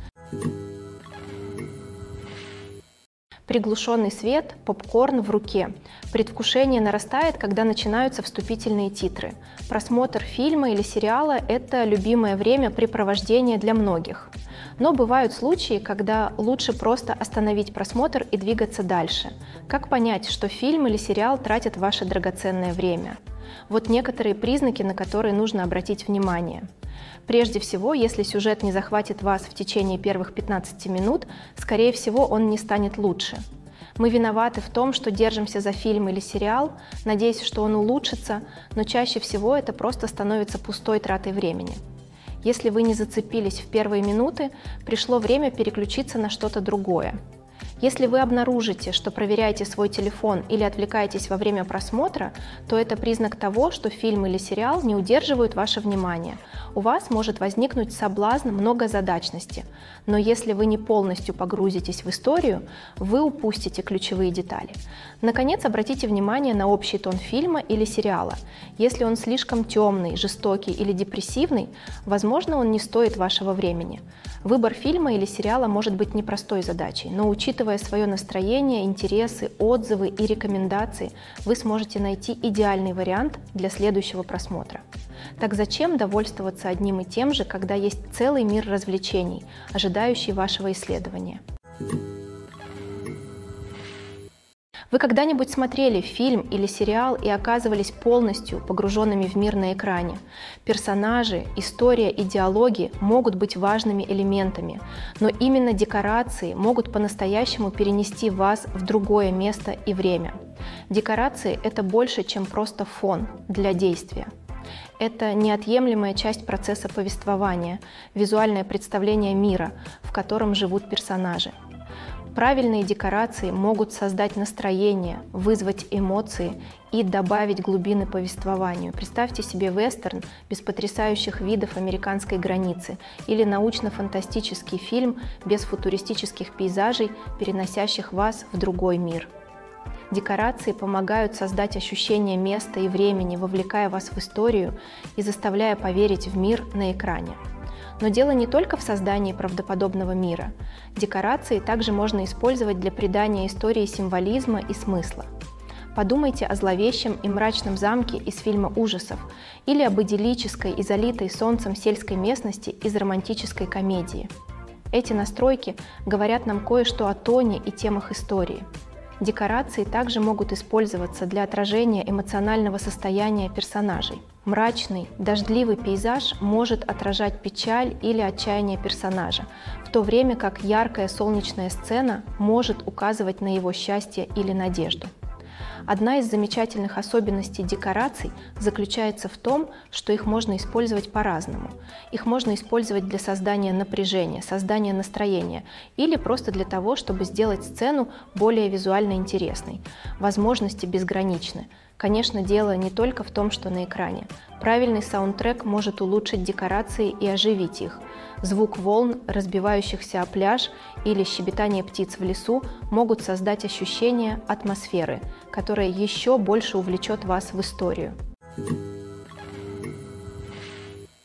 Приглушенный свет, попкорн в руке. Предвкушение нарастает, когда начинаются вступительные титры. Просмотр фильма или сериала – это любимое времяпрепровождение для многих. Но бывают случаи, когда лучше просто остановить просмотр и двигаться дальше. Как понять, что фильм или сериал тратят ваше драгоценное время? Вот некоторые признаки, на которые нужно обратить внимание. Прежде всего, если сюжет не захватит вас в течение первых пятнадцати минут, скорее всего, он не станет лучше. Мы виноваты в том, что держимся за фильм или сериал, надеясь, что он улучшится, но чаще всего это просто становится пустой тратой времени. Если вы не зацепились в первые минуты, пришло время переключиться на что-то другое. Если вы обнаружите, что проверяете свой телефон или отвлекаетесь во время просмотра, то это признак того, что фильм или сериал не удерживают ваше внимание. У вас может возникнуть соблазн многозадачности, но если вы не полностью погрузитесь в историю, вы упустите ключевые детали. Наконец, обратите внимание на общий тон фильма или сериала. Если он слишком темный, жестокий или депрессивный, возможно, он не стоит вашего времени. Выбор фильма или сериала может быть непростой задачей, но учитывая свое настроение, интересы, отзывы и рекомендации, вы сможете найти идеальный вариант для следующего просмотра. Так зачем довольствоваться одним и тем же, когда есть целый мир развлечений, ожидающий вашего исследования? Вы когда-нибудь смотрели фильм или сериал и оказывались полностью погруженными в мир на экране? Персонажи, история и диалоги могут быть важными элементами, но именно декорации могут по-настоящему перенести вас в другое место и время. Декорации – это больше, чем просто фон для действия. Это неотъемлемая часть процесса повествования, визуальное представление мира, в котором живут персонажи. Правильные декорации могут создать настроение, вызвать эмоции и добавить глубины повествованию. Представьте себе вестерн без потрясающих видов американской границы или научно-фантастический фильм без футуристических пейзажей, переносящих вас в другой мир. Декорации помогают создать ощущение места и времени, вовлекая вас в историю и заставляя поверить в мир на экране. Но дело не только в создании правдоподобного мира. Декорации также можно использовать для придания истории символизма и смысла. Подумайте о зловещем и мрачном замке из фильма ужасов или об идиллической и залитой солнцем сельской местности из романтической комедии. Эти настройки говорят нам кое-что о тоне и темах истории. Декорации также могут использоваться для отражения эмоционального состояния персонажей. Мрачный, дождливый пейзаж может отражать печаль или отчаяние персонажа, в то время как яркая солнечная сцена может указывать на его счастье или надежду. Одна из замечательных особенностей декораций заключается в том, что их можно использовать по-разному. Их можно использовать для создания напряжения, создания настроения или просто для того, чтобы сделать сцену более визуально интересной. Возможности безграничны. Конечно, дело не только в том, что на экране. Правильный саундтрек может улучшить декорации и оживить их. Звук волн, разбивающихся о пляж, или щебетание птиц в лесу могут создать ощущение атмосферы, которая еще больше увлечет вас в историю.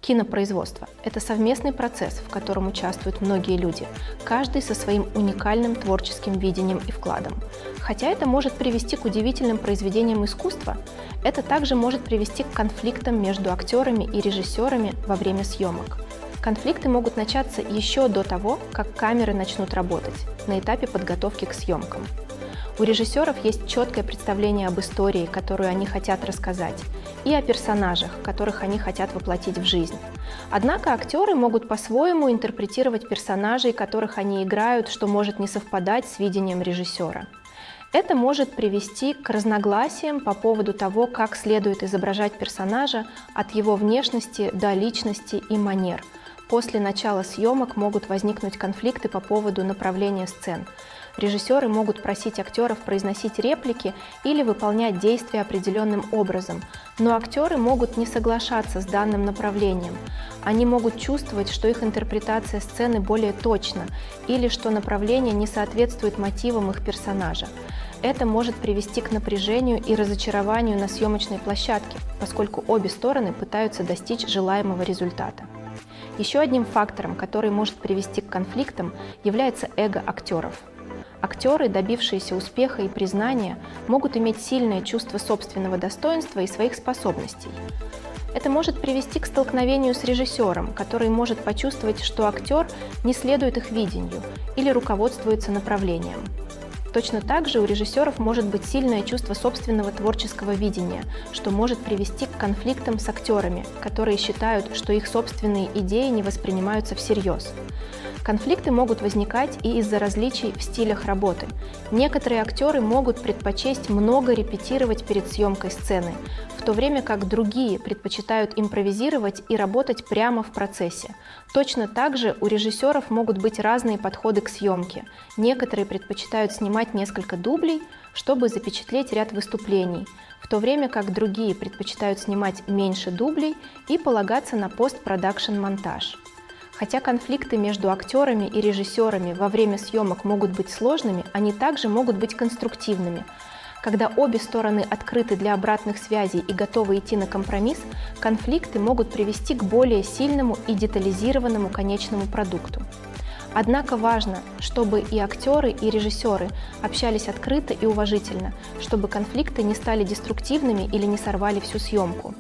Кинопроизводство – это совместный процесс, в котором участвуют многие люди, каждый со своим уникальным творческим видением и вкладом. Хотя это может привести к удивительным произведениям искусства, это также может привести к конфликтам между актерами и режиссерами во время съемок. Конфликты могут начаться еще до того, как камеры начнут работать, на этапе подготовки к съемкам. У режиссеров есть четкое представление об истории, которую они хотят рассказать, и о персонажах, которых они хотят воплотить в жизнь. Однако актеры могут по-своему интерпретировать персонажей, которых они играют, что может не совпадать с видением режиссера. Это может привести к разногласиям по поводу того, как следует изображать персонажа от его внешности до личности и манер. После начала съемок могут возникнуть конфликты по поводу направления сцен. Режиссеры могут просить актеров произносить реплики или выполнять действия определенным образом, но актеры могут не соглашаться с данным направлением. Они могут чувствовать, что их интерпретация сцены более точна или что направление не соответствует мотивам их персонажа. Это может привести к напряжению и разочарованию на съемочной площадке, поскольку обе стороны пытаются достичь желаемого результата. Еще одним фактором, который может привести к конфликтам, является эго актеров. Актеры, добившиеся успеха и признания, могут иметь сильное чувство собственного достоинства и своих способностей. Это может привести к столкновению с режиссером, который может почувствовать, что актер не следует их видению или руководствуется направлением. Точно так же у режиссеров может быть сильное чувство собственного творческого видения, что может привести к конфликтам с актерами, которые считают, что их собственные идеи не воспринимаются всерьез. Конфликты могут возникать и из-за различий в стилях работы. Некоторые актеры могут предпочесть много репетировать перед съемкой сцены, в то время как другие предпочитают импровизировать и работать прямо в процессе. Точно так же у режиссеров могут быть разные подходы к съемке. Некоторые предпочитают снимать несколько дублей, чтобы запечатлеть ряд выступлений, в то время как другие предпочитают снимать меньше дублей и полагаться на постпродакшн-монтаж. Хотя конфликты между актерами и режиссерами во время съемок могут быть сложными, они также могут быть конструктивными. Когда обе стороны открыты для обратных связей и готовы идти на компромисс, конфликты могут привести к более сильному и детализированному конечному продукту. Однако важно, чтобы и актеры, и режиссеры общались открыто и уважительно, чтобы конфликты не стали деструктивными или не сорвали всю съемку.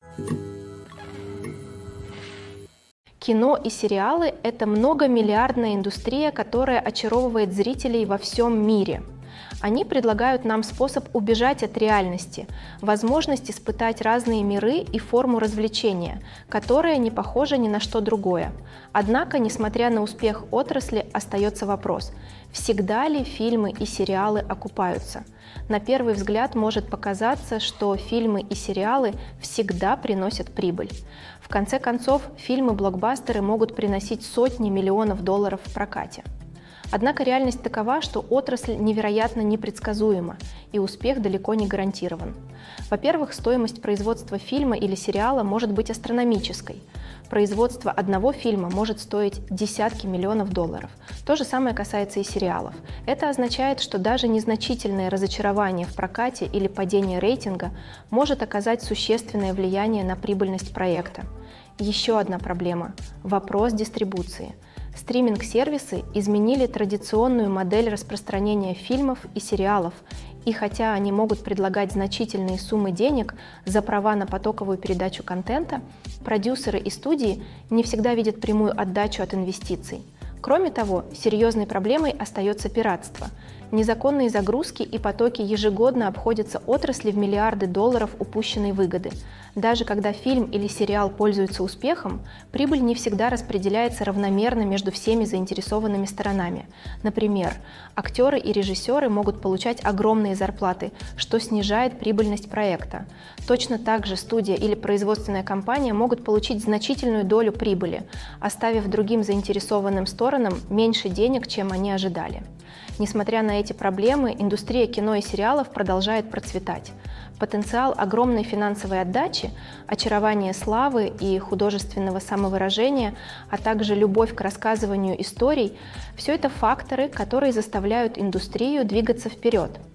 Кино и сериалы – это многомиллиардная индустрия, которая очаровывает зрителей во всем мире. Они предлагают нам способ убежать от реальности, возможность испытать разные миры и форму развлечения, которая не похожа ни на что другое. Однако, несмотря на успех отрасли, остается вопрос – всегда ли фильмы и сериалы окупаются? На первый взгляд может показаться, что фильмы и сериалы всегда приносят прибыль. В конце концов, фильмы-блокбастеры могут приносить сотни миллионов долларов в прокате. Однако реальность такова, что отрасль невероятно непредсказуема, и успех далеко не гарантирован. Во-первых, стоимость производства фильма или сериала может быть астрономической. Производство одного фильма может стоить десятки миллионов долларов. То же самое касается и сериалов. Это означает, что даже незначительное разочарование в прокате или падение рейтинга может оказать существенное влияние на прибыльность проекта. Еще одна проблема – вопрос дистрибуции. Стриминг-сервисы изменили традиционную модель распространения фильмов и сериалов, и хотя они могут предлагать значительные суммы денег за права на потоковую передачу контента, продюсеры и студии не всегда видят прямую отдачу от инвестиций. Кроме того, серьезной проблемой остается пиратство. Незаконные загрузки и потоки ежегодно обходятся отрасли в миллиарды долларов упущенной выгоды. Даже когда фильм или сериал пользуются успехом, прибыль не всегда распределяется равномерно между всеми заинтересованными сторонами. Например, актеры и режиссеры могут получать огромные зарплаты, что снижает прибыльность проекта. Точно так же студия или производственная компания могут получить значительную долю прибыли, оставив другим заинтересованным сторонам меньше денег, чем они ожидали. Несмотря на эти проблемы, индустрия кино и сериалов продолжает процветать. Потенциал огромной финансовой отдачи, очарование славы и художественного самовыражения, а также любовь к рассказыванию историй – все это факторы, которые заставляют индустрию двигаться вперед.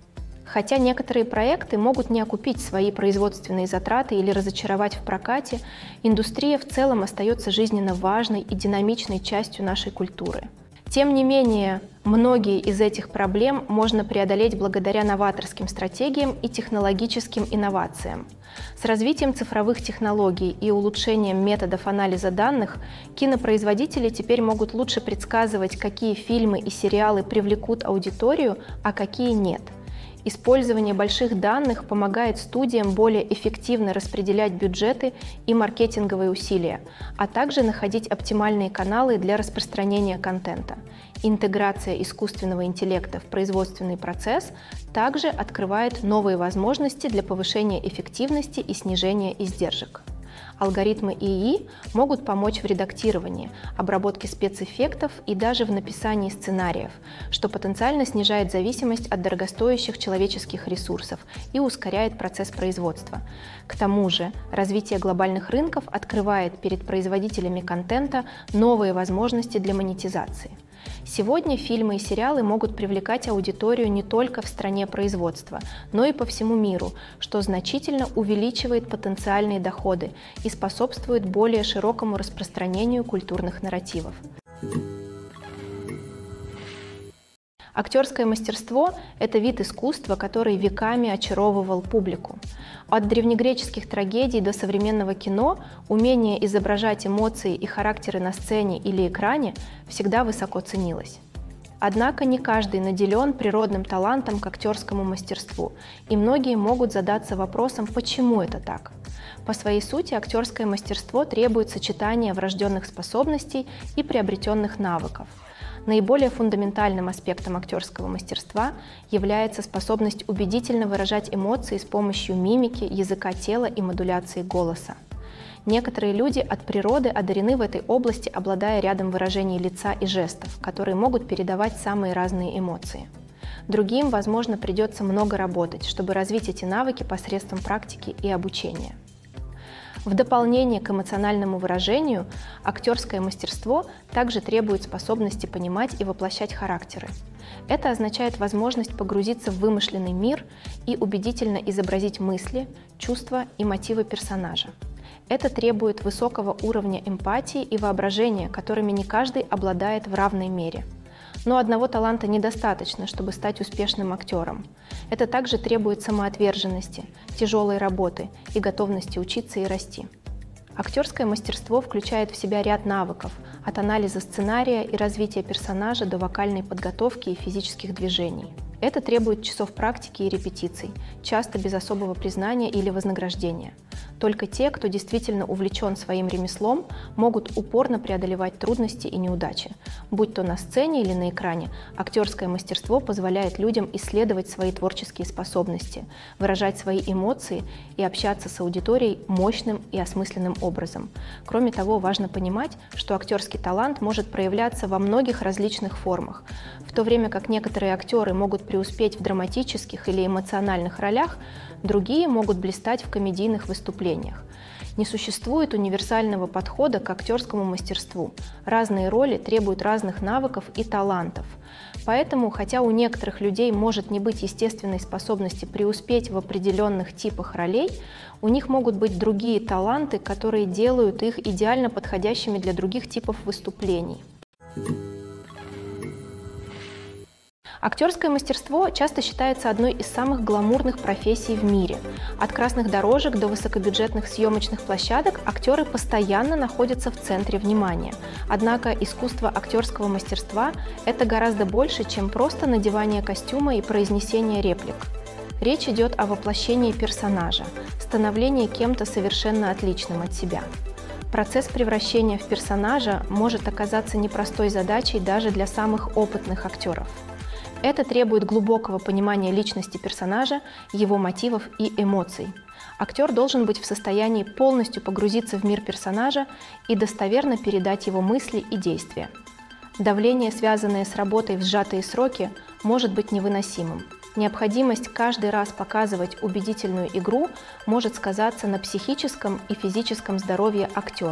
Хотя некоторые проекты могут не окупить свои производственные затраты или разочаровать в прокате, индустрия в целом остается жизненно важной и динамичной частью нашей культуры. Тем не менее, многие из этих проблем можно преодолеть благодаря новаторским стратегиям и технологическим инновациям. С развитием цифровых технологий и улучшением методов анализа данных кинопроизводители теперь могут лучше предсказывать, какие фильмы и сериалы привлекут аудиторию, а какие нет. Использование больших данных помогает студиям более эффективно распределять бюджеты и маркетинговые усилия, а также находить оптимальные каналы для распространения контента. Интеграция искусственного интеллекта в производственный процесс также открывает новые возможности для повышения эффективности и снижения издержек. Алгоритмы ИИ могут помочь в редактировании, обработке спецэффектов и даже в написании сценариев, что потенциально снижает зависимость от дорогостоящих человеческих ресурсов и ускоряет процесс производства. К тому же, развитие глобальных рынков открывает перед производителями контента новые возможности для монетизации. Сегодня фильмы и сериалы могут привлекать аудиторию не только в стране производства, но и по всему миру, что значительно увеличивает потенциальные доходы и способствует более широкому распространению культурных нарративов. Актерское мастерство – это вид искусства, который веками очаровывал публику. От древнегреческих трагедий до современного кино умение изображать эмоции и характеры на сцене или экране всегда высоко ценилось. Однако не каждый наделен природным талантом к актерскому мастерству, и многие могут задаться вопросом, почему это так. По своей сути, актерское мастерство требует сочетания врожденных способностей и приобретенных навыков. Наиболее фундаментальным аспектом актерского мастерства является способность убедительно выражать эмоции с помощью мимики, языка тела и модуляции голоса. Некоторые люди от природы одарены в этой области, обладая рядом выражений лица и жестов, которые могут передавать самые разные эмоции. Другим, возможно, придется много работать, чтобы развить эти навыки посредством практики и обучения. В дополнение к эмоциональному выражению, актерское мастерство также требует способности понимать и воплощать характеры. Это означает возможность погрузиться в вымышленный мир и убедительно изобразить мысли, чувства и мотивы персонажа. Это требует высокого уровня эмпатии и воображения, которыми не каждый обладает в равной мере. Но одного таланта недостаточно, чтобы стать успешным актером. Это также требует самоотверженности, тяжелой работы и готовности учиться и расти. Актерское мастерство включает в себя ряд навыков, от анализа сценария и развития персонажа до вокальной подготовки и физических движений. Это требует часов практики и репетиций, часто без особого признания или вознаграждения. Только те, кто действительно увлечен своим ремеслом, могут упорно преодолевать трудности и неудачи. Будь то на сцене или на экране, актерское мастерство позволяет людям исследовать свои творческие способности, выражать свои эмоции и общаться с аудиторией мощным и осмысленным образом. Кроме того, важно понимать, что актерский талант может проявляться во многих различных формах. В то время как некоторые актеры могут преуспеть в драматических или эмоциональных ролях, другие могут блистать в комедийных выступлениях. Не существует универсального подхода к актерскому мастерству. Разные роли требуют разных навыков и талантов. Поэтому, хотя у некоторых людей может не быть естественной способности преуспеть в определенных типах ролей, у них могут быть другие таланты, которые делают их идеально подходящими для других типов выступлений. Актерское мастерство часто считается одной из самых гламурных профессий в мире. От красных дорожек до высокобюджетных съемочных площадок актеры постоянно находятся в центре внимания. Однако искусство актерского мастерства – это гораздо больше, чем просто надевание костюма и произнесение реплик. Речь идет о воплощении персонажа, становлении кем-то совершенно отличным от себя. Процесс превращения в персонажа может оказаться непростой задачей даже для самых опытных актеров. Это требует глубокого понимания личности персонажа, его мотивов и эмоций. Актер должен быть в состоянии полностью погрузиться в мир персонажа и достоверно передать его мысли и действия. Давление, связанное с работой в сжатые сроки, может быть невыносимым. Необходимость каждый раз показывать убедительную игру может сказаться на психическом и физическом здоровье актера.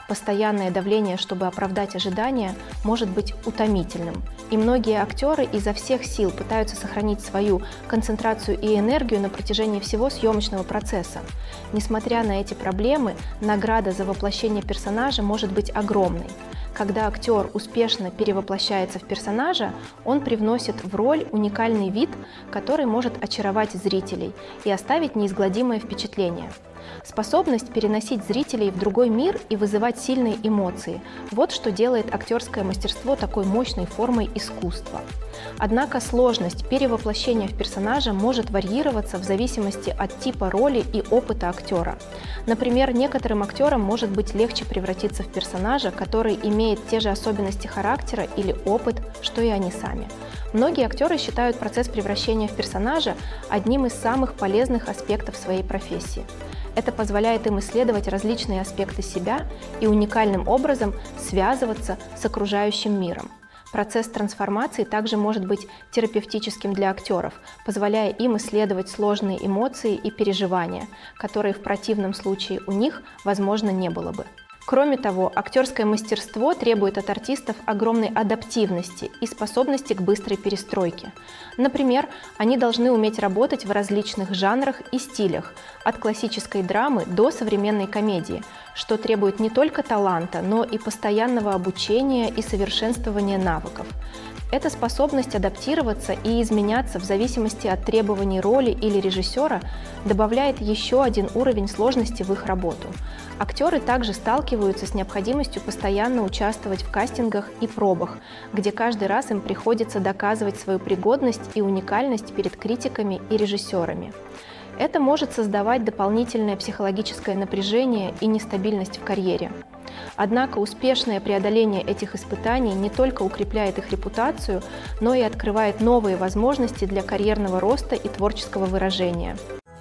Постоянное давление, чтобы оправдать ожидания, может быть утомительным, и многие актеры изо всех сил пытаются сохранить свою концентрацию и энергию на протяжении всего съемочного процесса. Несмотря на эти проблемы, награда за воплощение персонажа может быть огромной. Когда актер успешно перевоплощается в персонажа, он привносит в роль уникальный вид, который может очаровать зрителей и оставить неизгладимое впечатление. Способность переносить зрителей в другой мир и вызывать сильные эмоции – вот что делает актерское мастерство такой мощной формой искусства. Однако сложность перевоплощения в персонажа может варьироваться в зависимости от типа роли и опыта актера. Например, некоторым актерам может быть легче превратиться в персонажа, который имеет те же особенности характера или опыт, что и они сами. Многие актеры считают процесс превращения в персонажа одним из самых полезных аспектов своей профессии. Это позволяет им исследовать различные аспекты себя и уникальным образом связываться с окружающим миром. Процесс трансформации также может быть терапевтическим для актеров, позволяя им исследовать сложные эмоции и переживания, которые в противном случае у них, возможно, не было бы. Кроме того, актерское мастерство требует от артистов огромной адаптивности и способности к быстрой перестройке. Например, они должны уметь работать в различных жанрах и стилях, от классической драмы до современной комедии, что требует не только таланта, но и постоянного обучения и совершенствования навыков. Эта способность адаптироваться и изменяться в зависимости от требований роли или режиссера добавляет еще один уровень сложности в их работу. Актеры также сталкиваются с необходимостью постоянно участвовать в кастингах и пробах, где каждый раз им приходится доказывать свою пригодность и уникальность перед критиками и режиссерами. Это может создавать дополнительное психологическое напряжение и нестабильность в карьере. Однако успешное преодоление этих испытаний не только укрепляет их репутацию, но и открывает новые возможности для карьерного роста и творческого выражения.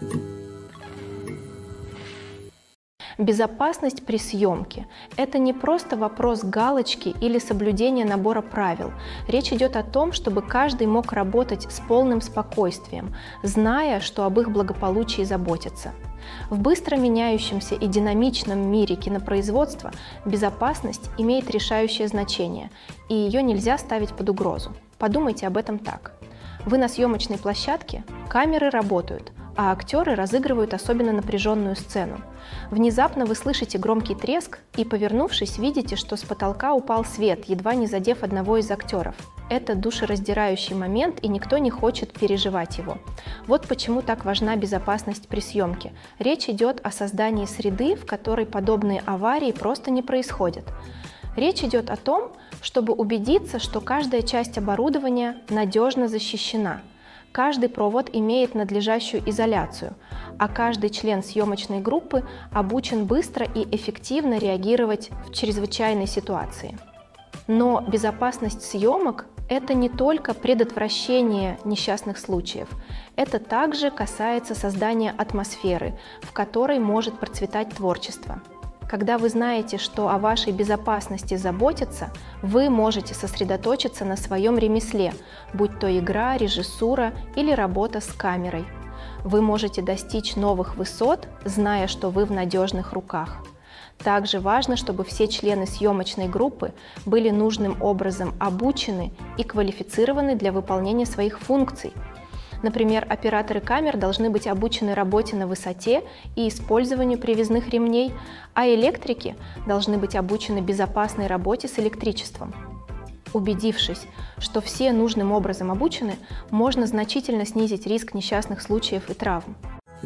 Безопасность при съемке – это не просто вопрос галочки или соблюдения набора правил. Речь идет о том, чтобы каждый мог работать с полным спокойствием, зная, что об их благополучии заботятся. В быстро меняющемся и динамичном мире кинопроизводства безопасность имеет решающее значение, и ее нельзя ставить под угрозу. Подумайте об этом так. Вы на съемочной площадке, камеры работают, а актеры разыгрывают особенно напряженную сцену. Внезапно вы слышите громкий треск и, повернувшись, видите, что с потолка упал свет, едва не задев одного из актеров. Это душераздирающий момент, и никто не хочет переживать его. Вот почему так важна безопасность при съемке. Речь идет о создании среды, в которой подобные аварии просто не происходят. Речь идет о том, чтобы убедиться, что каждая часть оборудования надежно защищена. Каждый провод имеет надлежащую изоляцию, а каждый член съемочной группы обучен быстро и эффективно реагировать в чрезвычайной ситуации. Но безопасность съемок – это не только предотвращение несчастных случаев. Это также касается создания атмосферы, в которой может процветать творчество. Когда вы знаете, что о вашей безопасности заботятся, вы можете сосредоточиться на своем ремесле, будь то игра, режиссура или работа с камерой. Вы можете достичь новых высот, зная, что вы в надежных руках. Также важно, чтобы все члены съемочной группы были нужным образом обучены и квалифицированы для выполнения своих функций. Например, операторы камер должны быть обучены работе на высоте и использованию привязных ремней, а электрики должны быть обучены безопасной работе с электричеством. Убедившись, что все нужным образом обучены, можно значительно снизить риск несчастных случаев и травм.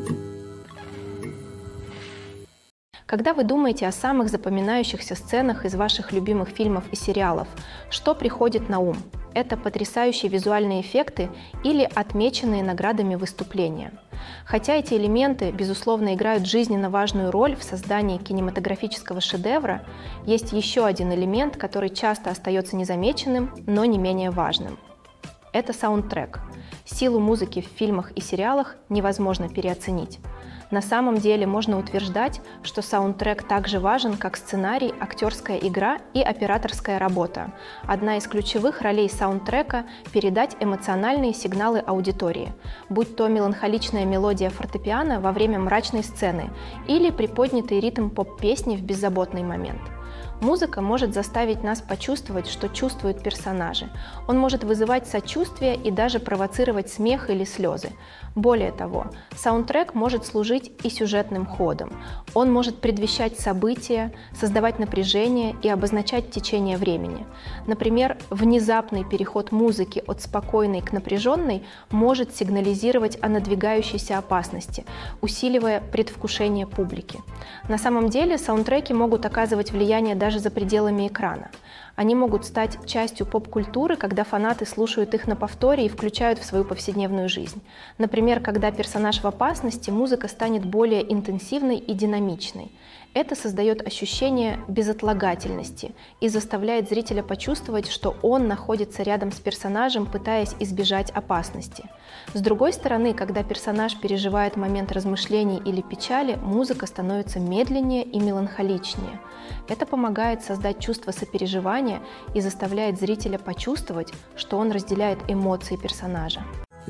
Когда вы думаете о самых запоминающихся сценах из ваших любимых фильмов и сериалов, что приходит на ум? Это потрясающие визуальные эффекты или отмеченные наградами выступления. Хотя эти элементы, безусловно, играют жизненно важную роль в создании кинематографического шедевра, есть еще один элемент, который часто остается незамеченным, но не менее важным. Это саундтрек. Силу музыки в фильмах и сериалах невозможно переоценить. На самом деле можно утверждать, что саундтрек так же важен, как сценарий, актерская игра и операторская работа. Одна из ключевых ролей саундтрека – передать эмоциональные сигналы аудитории, будь то меланхоличная мелодия фортепиано во время мрачной сцены или приподнятый ритм поп-песни в беззаботный момент. Музыка может заставить нас почувствовать, что чувствуют персонажи. Он может вызывать сочувствие и даже провоцировать смех или слезы. Более того, саундтрек может служить и сюжетным ходом. Он может предвещать события, создавать напряжение и обозначать течение времени. Например, внезапный переход музыки от спокойной к напряженной может сигнализировать о надвигающейся опасности, усиливая предвкушение публики. На самом деле саундтреки могут оказывать влияние даже за пределами экрана. Они могут стать частью поп-культуры, когда фанаты слушают их на повторе и включают в свою повседневную жизнь. Например, когда персонаж в опасности, музыка станет более интенсивной и динамичной. Это создает ощущение безотлагательности и заставляет зрителя почувствовать, что он находится рядом с персонажем, пытаясь избежать опасности. С другой стороны, когда персонаж переживает момент размышлений или печали, музыка становится медленнее и меланхоличнее. Это помогает создать чувство сопереживания и заставляет зрителя почувствовать, что он разделяет эмоции персонажа.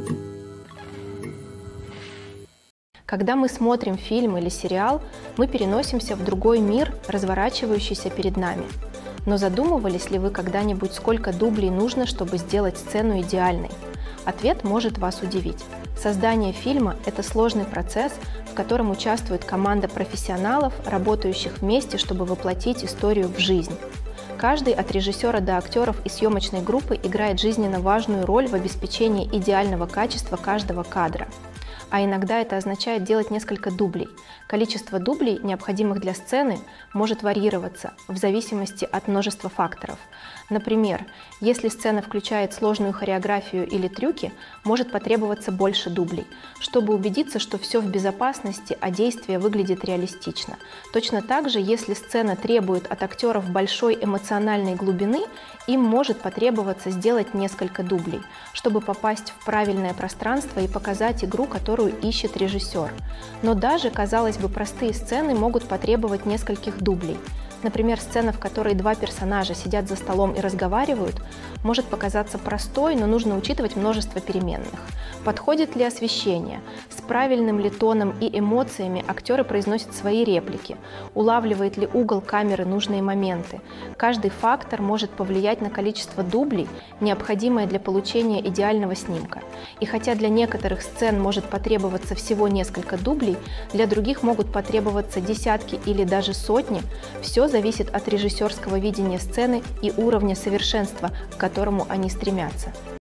Когда мы смотрим фильм или сериал, мы переносимся в другой мир, разворачивающийся перед нами. Но задумывались ли вы когда-нибудь, сколько дублей нужно, чтобы сделать сцену идеальной? Ответ может вас удивить. Создание фильма – это сложный процесс, в котором участвует команда профессионалов, работающих вместе, чтобы воплотить историю в жизнь. Каждый от режиссера до актеров и съемочной группы играет жизненно важную роль в обеспечении идеального качества каждого кадра. А иногда это означает делать несколько дублей. Количество дублей, необходимых для сцены, может варьироваться в зависимости от множества факторов. Например, если сцена включает сложную хореографию или трюки, может потребоваться больше дублей, чтобы убедиться, что все в безопасности, а действие выглядит реалистично. Точно так же, если сцена требует от актеров большой эмоциональной глубины, им может потребоваться сделать несколько дублей, чтобы попасть в правильное пространство и показать игру, которую ищет режиссер. Но даже, казалось бы, простые сцены могут потребовать нескольких дублей. Например, сцена, в которой два персонажа сидят за столом и разговаривают, может показаться простой, но нужно учитывать множество переменных. Подходит ли освещение? С правильным ли тоном и эмоциями актеры произносят свои реплики? Улавливает ли угол камеры нужные моменты? Каждый фактор может повлиять на количество дублей, необходимое для получения идеального снимка. И хотя для некоторых сцен может потребоваться всего несколько дублей, для других могут потребоваться десятки или даже сотни, все зависит от режиссерского видения сцены и уровня совершенства, к которому они стремятся.